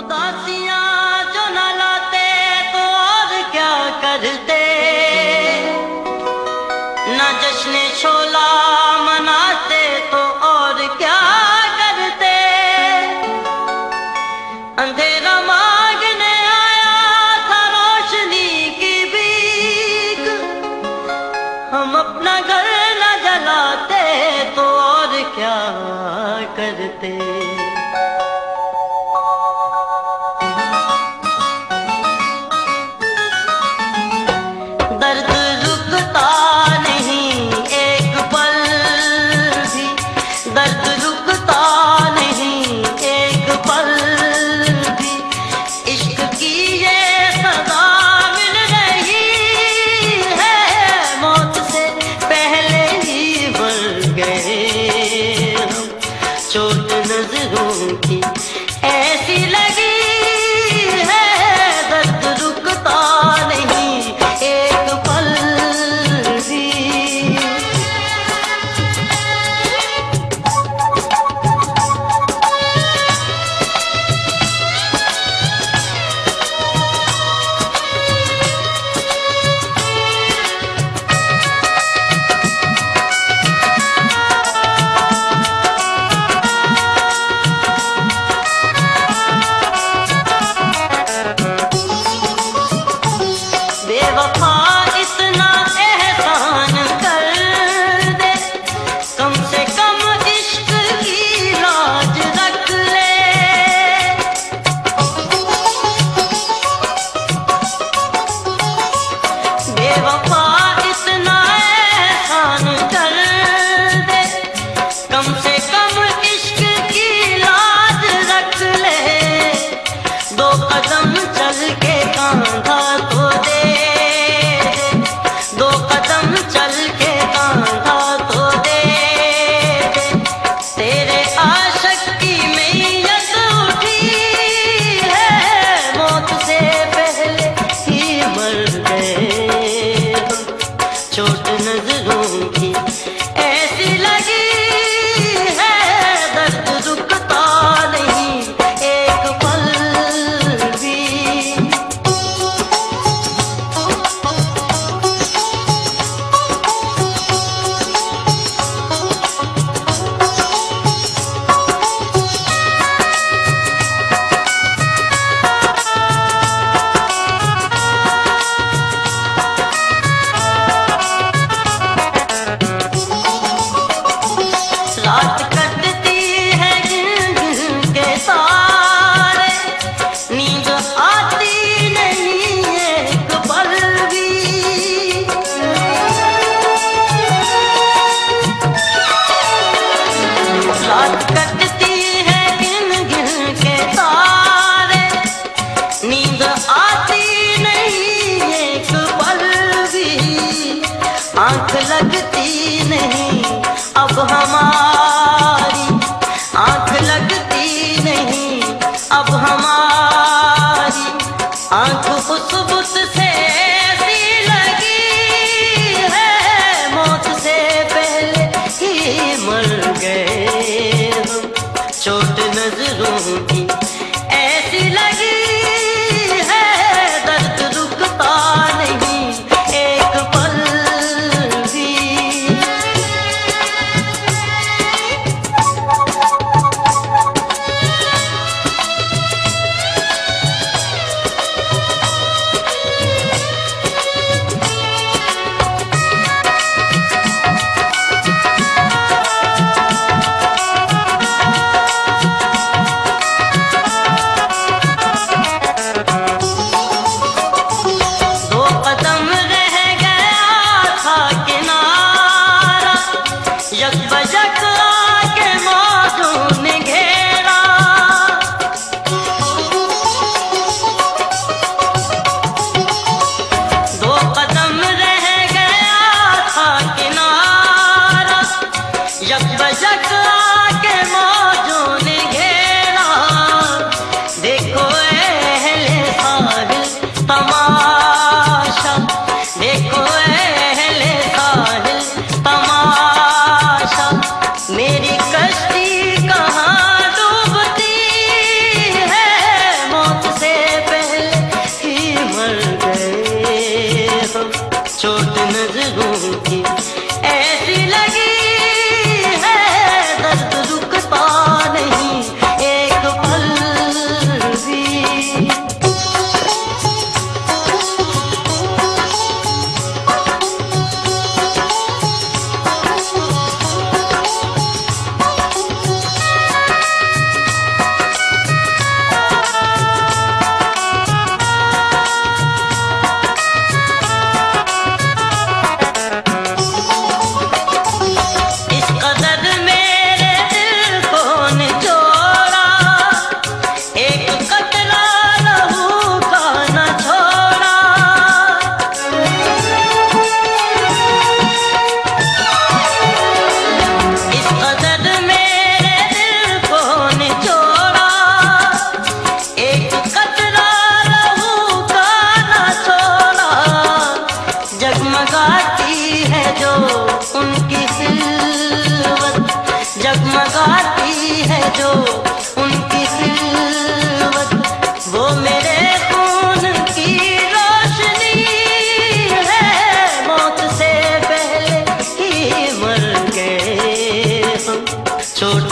उदासियां जो न लाते तो और क्या करते, न जश्न शोला मनाते तो और क्या करते। अंधेरा मांगने आया था रोशनी की भीख, हम अपना घर न जलाते तो और क्या करते। दर्द रुकता नहीं एक पल भी, दर्द रुकता नहीं एक पल भी। इश्क की ये सजा मिल रही है, मौत से पहले ही मर गए हम। चोट नजरों की ऐसी लगी है, दर्द रुकता नहीं एक पल भी। बेवफा इतना एहसान कर दे, कम से कम इश्क की लाज रख ले। बेवफा इतना एहसान कर दे, कम से कम इश्क की लाज रख ले। दो कदम चल के कांधा तो दे, दो कदम चल के कांधा तो दे दे। तेरे आशिक की मैयत उठी है, मौत से पहले ही मर गए हम। चोट नजरों की ऐसी लगी है, दर्द रुकता नहीं एक पल भी। रात कटती है गिन गिन के तारे, नींद आती नहीं एक पल भी। रात कटती है गिन गिन के तारे, नींद आती नहीं एक पल भी। आंख लगती नहीं अब हमारी, आंख लगती नहीं अब हमारी। आंख उस बुत से ऐसी लगी है, मौत से पहले ही मर गए हम। चोट नजरों की ऐसी लगी है, दर्द रुकता नहीं एक पल भी। दो कदम रह गया था किनारा, यकबयक आके मौजों ने घेरा। दो कदम रह गया था किनारा, यकबयक आके मौजों ने घेरा। देखो अहले साहिल तमाशा, देखो अहले साहिल तमाशा। मेरी कश्ती कहाँ डूबती है, जगमगाती है जो उनकी खिलवत, वो मेरे खून की रोशनी है। मौत से पहले ही मर गए हम, छोड़